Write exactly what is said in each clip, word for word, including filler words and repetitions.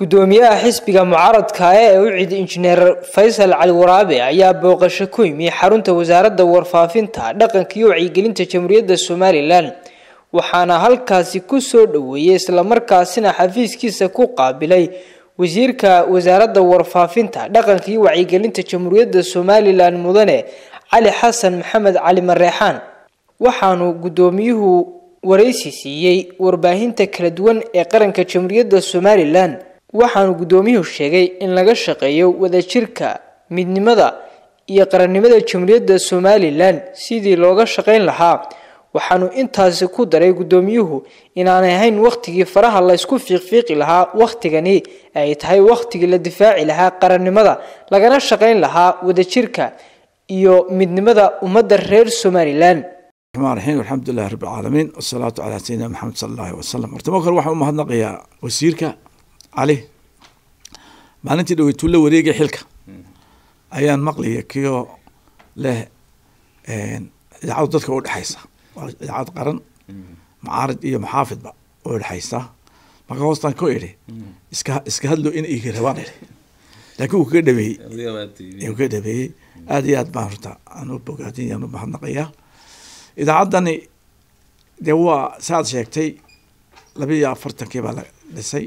gudoomiyaha xisbiga mucaaradka ah ee u cid injineer Faysal Cali Waraabe ayaa booqasho ku yimi xarunta wasaaradda warfaafinta dhaqanka iyo wacyigelinta Jamhuuriyadda Soomaaliland waxaana halkaasi ku soo dhaweeyay isla markaasina xafiiskiisa ku qaabilay wasiirka wasaaradda warfaafinta dhaqanka iyo wacyigelinta Jamhuuriyadda Soomaaliland mudane Cali Xasan Maxamed Cali Mareexaan waxaanu gudoomiyuhu wareysi siiyay warbaahinta kala duwan ee qaranka Jamhuuriyadda Soomaaliland waxaanu gudoomiyuhu sheegay in laga shaqeeyo wadajirka midnimada iyo qarannimada Jamhuuriyadda Soomaaliland sidii looga shaqeyn lahaa waxaanu intaas ku daray gudoomiyuhu inaan ahayn waqtigii faraha la isku fiiqfiiqi lahaa waqtigani ay tahay waqtigii la difaaci lahaa qarannimada lagana shaqeyn lahaa wadajirka iyo midnimada ummadda reer Soomaaliland. الرحمن الرحيم والحمد لله رب العالمين والصلاة على سيدنا محمد صلى الله عليه وسلم. ارتموكر waxaan u mahadnaqayaa wasiirka Ali maalintii dhaweytu la wareegay xilka ayaan maqliyay kiyo leh een idaacad dadka u dhaxaysa idaacad qaran mucaarad iyo muxaafidba u dhaxaysa marka hoostan ku iri iska iska hadlo in ay rabaan laakiin uu ka dhabeeyay uu ka dhabeeyay aad iyo aad baan horta aan u bogaadin aan u mahadnaqayaa idaacadani de waa saad sheegtay laba iyo afartankii baa la dhisay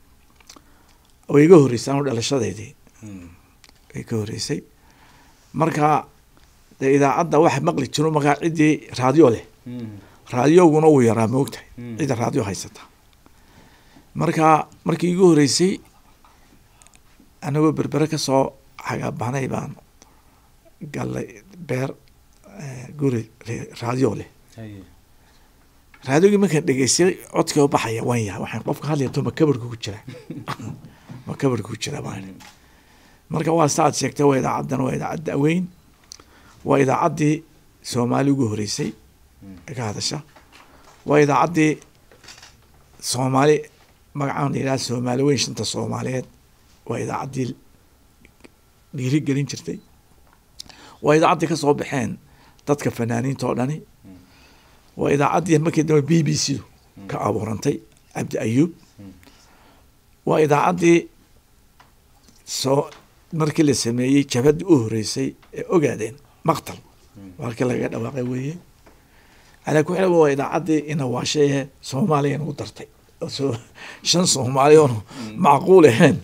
oo iga horeysay oo dhalashadeedii ay ka horeysay marka de idaacadda waxa maqli jiro marka cidii raadiyo leh raadiyoguna uu yaraa moogtay cida raadiyo haysata marka markii iga horeysay anagoo berbera ka soo xagaabanay baan galay beer guri raadiyo leh raadiyoga markaan dhegeystay codka oo baxaya waan yahay waxaan qofka hadlaya tuma kabarka ku jira ma kabarka ku jira baan marka waa saad sheegtay waa idaacadan waa idaacad weyn waa idaacaddii Soomaali ugu horeysay ka hadasha waa idaacaddii Soomaali magacaan ilaa Soomaali weyn shanta Soomaaliyeed waa idaacaddii dhiiri gelin jirtay waa idaacaddii ka soo baxeen dadka fanaaniinta oo dhani waa idaacaddii markii dambe B B C ka abuurantay Cabdi Ayub waa idaacaddii soo markii la sameeyay jabadii u horeysay ee ogaadeen maqtal markii laga dhawaaqay weeye ana ku xilwa waa idaacaddii ina waashay Soomaaliya u dartay soo shan Soomaali oo macquul ahayn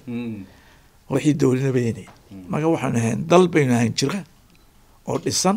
wixii dawladna beenay marka waxaan ahayn dal bayna ahayn jira oo dhisan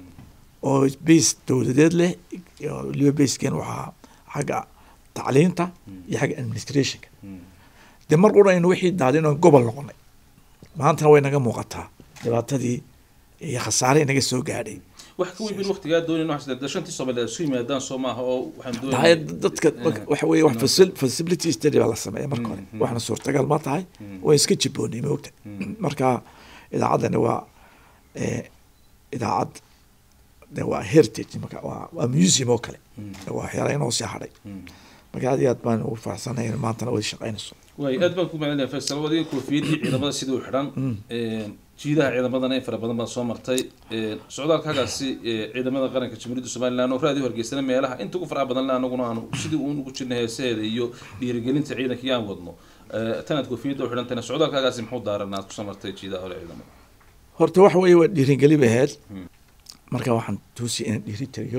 oo base dawladeed leh iyo base kan waxa xaga tacliinta iyo xaga administration de mar qura inuu wixii daadin oo gobol noqonay maanta way naga muuqataa dhibaatadii iyo khasaare naga soo gaadhay wax ku weyn waqtiga doonayno wax sida shantii Soomaaliyeed soo yimaadaan Soomaha oo waxaan doonayaa dadka waxa weeye wax facility study la sameeyay marka hore waxna suurtagal ma tahay oo iska jiboonay moogta marka idaacadana waa ee idaacad de waa heritage marka waa museum oo kale waa xeeray inoo sii haray marka aad iyo aad baan ugu faraxsanahay maanta way shaqaynayso way aad baan ku macnaynaa Faysal wadii ku fiidii ciidamada sidoo xiran ee jiidaha ciidamadan ay fara badan baa soo martay ee socdaalkaagaasi ciidamada qaranka Jamhuuriyadda Soomaaliland oo raadi wargeysana meelaha inta ugu faraha badan la anaguna aanu sidii uu ugu jirnay heeseeda iyo dhiirigelinta ciidanka aan wadno ee tanad ku fiidii oo xirantana socdaalkaagaasi muxuu daaranaa ku soo martay jiidaha hore ciidamada horta waxa weeye waa dhiirigelin baheed marka waxaan tuusi in dhiiri tiriyo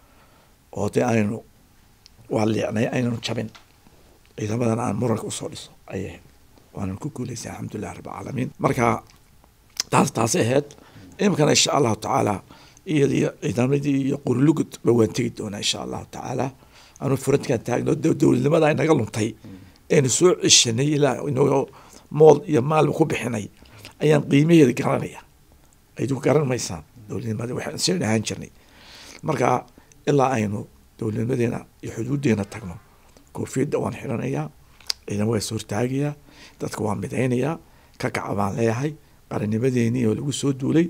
oo de aynu waa leeyahay aynu jabin ciidamadan aan muranka u soo dhiso ayay waan ku guuleysay alxamdulillah rabbil caalamiin marka taas taas ahayd imkana insha Allah taala iyo ciidamadii iyo qurlugud waan tagi doonaa insha Allah taala aanu furadka taagno dawladnimada ay naga luntay ee soo cishanay ilaa inoo mool iyo maal ku bixinay ayaan qiimaheeda garanaya ay du garan maysan dawladnimada waxaan soo dhahan jirnay marka ilaa aynu dawladnimadeena iyo xuduudeena tagno koofiyada waan xiranayaa ina way soo taagaya dadka waan midaynaya ka kacabaan leeyahay qarannimadeeni oo lagu soo duulay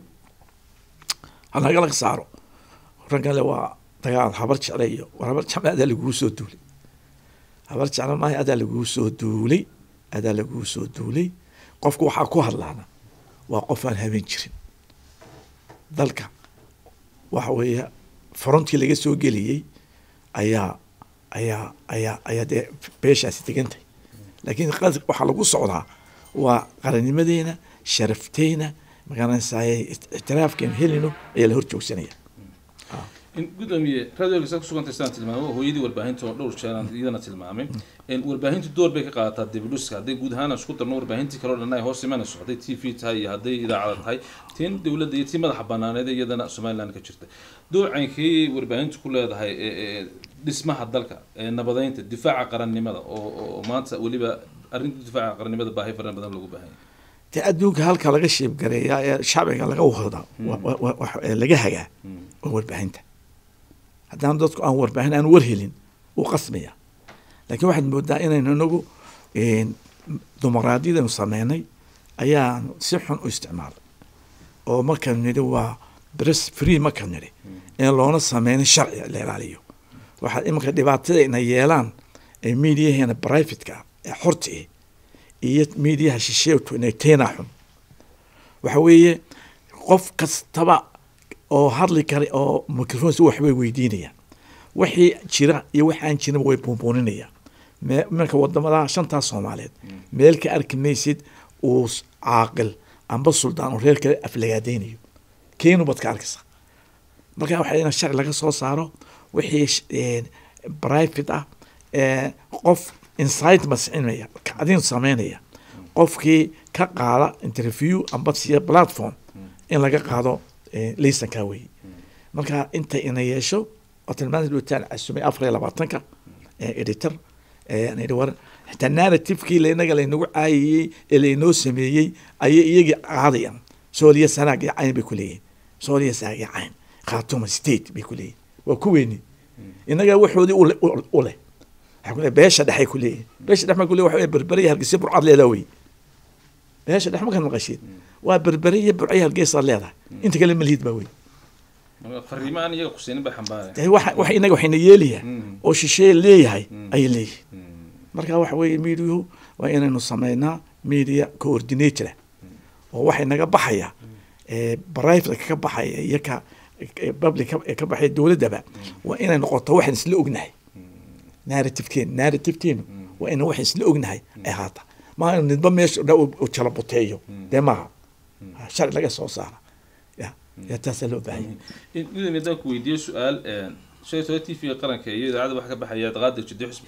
halaga laga saaro ragale waa dagaal habar jeclayo habar jeclaada lagu soo duulay habar jeclaada ma adaa lagu soo duulay adaa lagu soo duulay qofku waxa ku hadlaana waa qof aan habeen jirin dalka waxa weeye fronti laga soo geliyay ayaa ayaa ayaa ayaa de beeshaasi tegantay laakiin waxa lagu socdaa waa qarannimadeena sharafteyna magaranaysaa ixtiraafkeena helino ayaa la hor joogsanaya in gudoomiye radio ka sugan tahay tilmaamo hooyadii warbaahinta oo dhowr jeer iyadana tilmaamay in warbaahintu door bay ka qaadataa dibdhuska haday guud ahaan isku darno warbaahintii kale oo dhan ay hoos imanayso haday T V tahay iyo haday idaacad tahay tiin dawladda iyo tii madaxa banaaneed iyadana Soomaaliland ka jirta doocankii warbaahintu ku leedahay dhismaha dalka nabadeynta difaaca qarannimada oo maanta waliba arrinta difaaca qarannimada baahi fara badan lagu baahan yahay adduunka halka laga sheeb gareeyaa ee shacbiga laga wada laga hagaa warbaahinta haddaan dadku aan warbaahin aan war helin uu qasmaya laakiin waxaad moodaa inaynu inagu dimuqraadiyadanu sameynay ayaan si xun u isticmaalay oo markaan nidhi waa press free markaan nidhi in loona sameynin sharci la ilaaliyo waxaad iminka dhibaatada inay yeelaan ee miidiyaheena privateka ee xorta ah iyo miidiyaha shisheeytu inay teena xun waxa weeye qof kastaba oo hadli kara oo microphone wax way weydiinayaan wixii jira iyo wax aan jirin way buunbuuninayaan marka wadamada shanta Soomaaliyeed meel ka arkimaysid oo caaqil amba suldaan oo reerka aflagaadeynayo keenu badka arkaysa marka waxa ina sharci laga soo saaro wixii private ah ee qof inside mas'inaya kacdin sameynaya qofkii ka qaada interview amba siya platform in laga qaado ليس كاوي مركا انت انا يشو وتلمان الوتان عسومي افري لباطنكا اديتر يعني دور حتى النارتيف كي لينا قال انه عاي اللي نو سميي اي يجي عاديا سوريا سناق عين بكليه سوريا ساق عين خاتم ستيت بكليه وكويني انغا وخودي اوله حكوا باشا دحي كليه باشا دحما كليه وحوي بربريه هلقسي برعاد ليلوي باشا دحما كان مقشيد وبربريه برعيه هلقيس ليلها انت كلام مليد باوي فريمان يا حسين بحنبار waxa waxa inaga waxayna yeelaya oo shisheey leeyahay ay leeyahay marka waxa weey media waa inaynu sameeynaa media coordinator oo waxa inaga baxaya ee private ka baxaya iyo ka public ka baxay dawladda waa inay noqoto wax isla ognahay narrative-keen narrative-teen waa inay wax isla ognahay ay haata ma nidba meesha u kala boteeyo deema sharci laga soo saara يا تسألوا بعي. إذا نداك ويدي سؤال شيء سويتي في قرن كي إذا عاد واحد بحياة غادر جدي حسب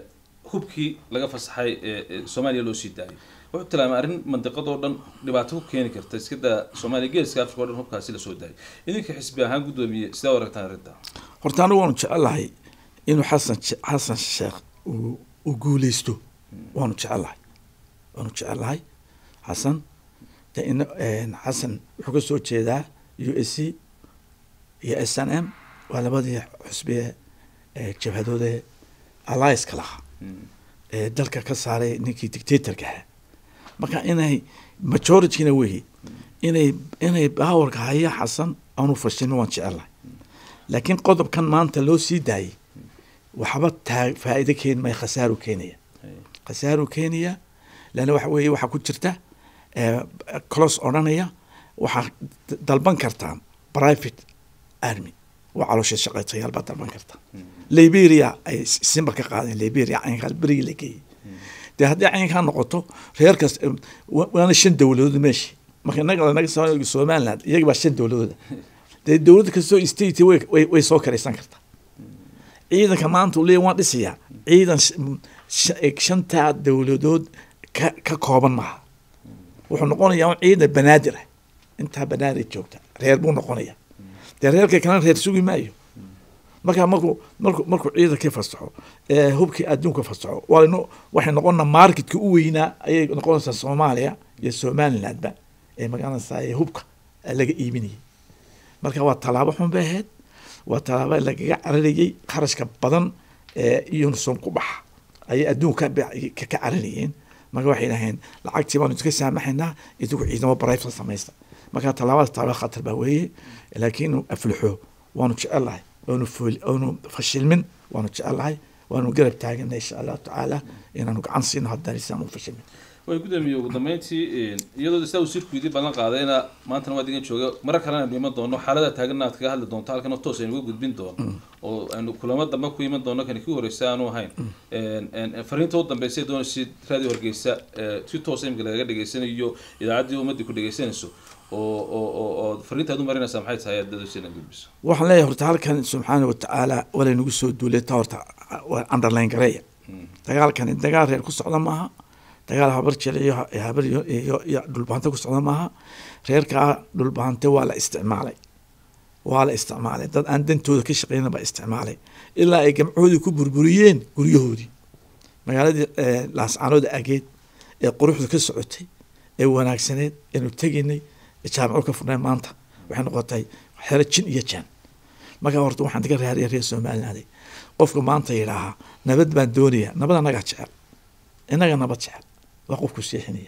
هبكي لقى فصحي سوماليا لو سيداي وقت لما أرن منطقة دورن لبعته كين كرتس كده سوماليا جالس كافر كورن هبكي هسيل سوداي إذا كحسب ها قدو بي استورك تنرده. هرتان وان شاء الله إنه حسن حسن الشيخ وقوليستو وان شاء الله وان شاء الله حسن لأن حسن حكسو كذا يو اس سي يا اس ان ام ولا بدي حسبيه جبهدوده الايس كلا dalka ka saaray ninkii dictatorka ah marka inay majority na weey inay inay powerka haya xasan aanu fashin waan jecelahay laakiin qodobkan maanta loo sii daayay waxba faa'iido keen ma khasaaro keenaya khasaaro keenaya lana waxa weey waxa ku jirta close oranaya waxa dalban kartaan private army waa caloosha shaqeeyayaal baa dalban kartaan Liberia ay simba ka qaadeen Liberia ay qalbiri leeyay de haddii ay ka noqoto reerkas waana shan dawladood meeshi marka naga naga Soomaaliland iyaga baa shan dawladood de dawlad kastoo state way way soo kareysan kartaa ciidanka maanta uu leeyahay waan dhisiyaa ciidan shanta dawladood ka ka kooban ma wuxuu noqonayaa ciidan banaadir inta banaadir joogta reer buu noqonayaa de reerka kana reer sugi maayo marka markuu markuu markuu ciidan ka fasaxo ee hubkii adduunka fasaxo waa waxay noqonaa marketka u weynaa ayay noqonaysaa Soomaaliya iyo Somaliland ba ee magaalada hubka laga iibinayay marka waa talaabo xun baheed waa talaabo laga carariyay qarashka badan ee iyo soo ku bax ay adduunka ka ka carariyeen marka waxay lahayn lacagtii baan iska saamaxnaa idinku ciidamo private samaysta marka talaabada talaabo khatar ba weeye laakiin afluxo waanu jecelahay waanu fuul waanu fashilmin waanu jecelahay waanu garab taagan insha Allah taala inaanu gacan siino haddii aan fashilmin way gudoomiye ugu dambeyntii iyadoo isla wasiirku yidhi ballan qaadayna maantana waa digan jooga marar kalena aynu iman doono xaalada taaganna aad kaga hadli doonto halkan toos aynu uga gudbin doono oo aynu kulamo dambe ku iman doono kan kii horeysa aanu ahayn fariinta u dambeysay doonaysid raadiyo Hargeysa si toos ah lagaga dhageysanayo idaacaddii ummadda ku dhageysanayso oo oo oo fariintaadu marinaysa maxay tahay dadweynaha gudbiso waxaan leeyahay horta halkan subxaanahu wa ta'aala wala nagu soo duulay horta underline gareeya dagaalkan dagaal reer ku socda maaha dagaal habar jiliyo habar iyo iyo dhulbaanta ku socda maaha reerka dhulbaanta waa la isticmaalay waa la isticmaalay dad aan dantooda ka shaqeynaa ba isticmaalay ilaa ay gamcoodii ku burburiyeen guryahoodii magaaladii laascaanood ageed ee quruxda ka socotay ee wanaagsaneed inuu taginay jaamaco ka furnay maanta waxay noqotay xero jin iyo jaan marka horta waxaan diga raadiyay reer Soomaaliland qofka maanta yiraaha nabad baan doonaya nabad anaga jecel inaga nabad jecel waa qofku seexinaya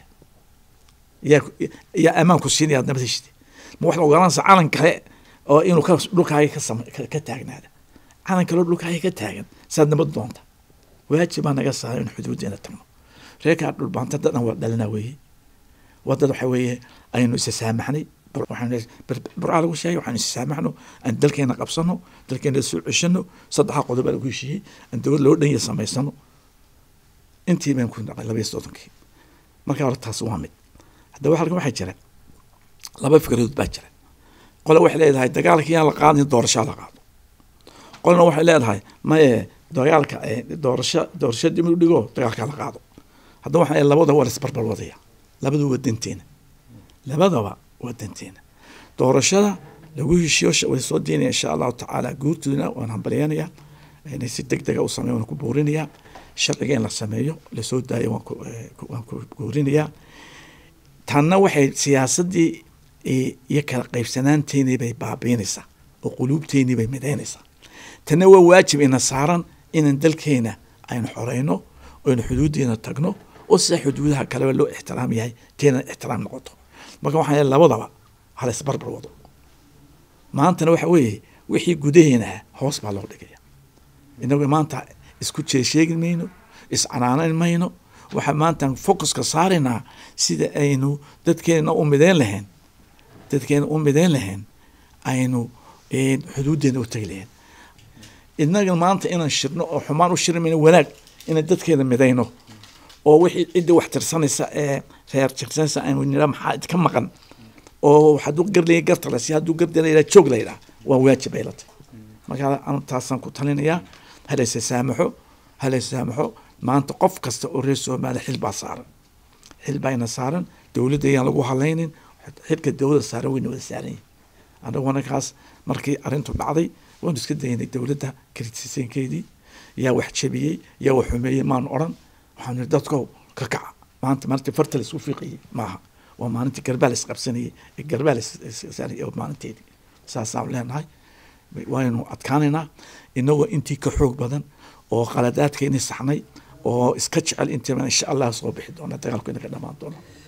ya ya amaan ku siinaya nabad heshti ma wax ogolaan calan kale oo inuu ka dhulkaaga ka ka taagnaada calan kale dhulkaaga ka taagan saad nabad doonta waajib baa naga saaray in xuduudeena tagno reerka dhulbaanta dadna waa dhalina weeye wadada waxa weeye aynu is saamaxnay waxaan burca lagu sheegay waxaan is saamaxno aan dalkeena qabsano dalkeena soo ceshano saddex qodob lagu heshiiyay aan dawlad loo dhan yahay samaysano intii baan ku dhaqay laba iyo soddonkii marka hore taas waa mid hadda waxa waxay jira laba fikradood baa jira qolo waxay leedahay dagaalkii aan la qaadin doorasho la qaado qolna waxay leedahay ma ee dagaalka doorasho doorasho dib u dhigo dagaalka la qaado hadda waxay labada wala isbarbar wadaya labadu wadanteena labadaba wadanteena doorashada lagu heshiyo way soo diinay insha Allah ta'ala guurtuna waan hambalyeynaya inay si degdeg ah u sameeyaan ku boorinaya sharciga in la sameeyo la soo daayo waan ku waan ku boorinaya tanna waxay siyaasadii iyo kala qaybsanaanteena bay baabiinaysaa oo qulubteena bay mideynaysaa tanna waa waajib in saaran in dalkeena aynu xoreyno oo in xuduudeena tagno oo si xuduudaha kale loo ixtiraam yahay teena ixtiraam noqoto marka waxaan labadaba hal isbarbar wado maantana waxa weeye wixii gudaheena hoos baa loo dhigaya inagu maanta isku jeesheegin mayno is canaanayn mayno waxa maanta focuska saarina sida aynu dadkeena u mideyn lahayn dadkeena u mideyn lahayn aynu ee xuduudeena u tagleen inaga maanta inaan shirno oo xumaan u shirmayno wanaag in dadkeena mideyno oo wixii cid wax tirsanaysa ee reer tirsanaysa aynu nira maxaa ka maqan oo waxaad u garlay gartala si aad u gardanayla joog leeyda waa waajib ay latay marka aan taasan ku talinaya hal is saamaxo hal is saamaxo maanta qof kasta oo reer Soomaaliya xil baa saaran xil bayna saaran dawladda ayaan lagu halaynin xilka dawladda saaran weyn wada saaran anagu wanakaas markii arintu dhacday waan iska daynay dawladda kritiseynkeedii yaa wax jabiyay yaa wax xumeeyay maan oran waxaan dadku ka kaca maanta maanta fartal isku fiiqiyay maaha waa maalintii garbaal is qabsanayay garbaal is saariyay maalinteedii saasaan leenahay waaynu adkaanayna inagoo intii ka xoog badan oo qaladaadkeena saxnay oo iska jecel intii insha Allah soo bixi doona dagaalku inaga dhamaan doona